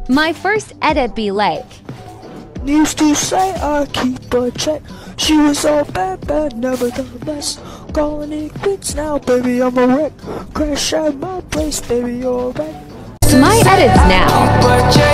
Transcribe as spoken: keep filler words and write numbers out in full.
My first edit be like, Used to say I keep a check. She was so bad, bad, nevertheless. Calling it quits now, baby, I'm a wreck. Crash at my place, baby, you're right. to my edits now.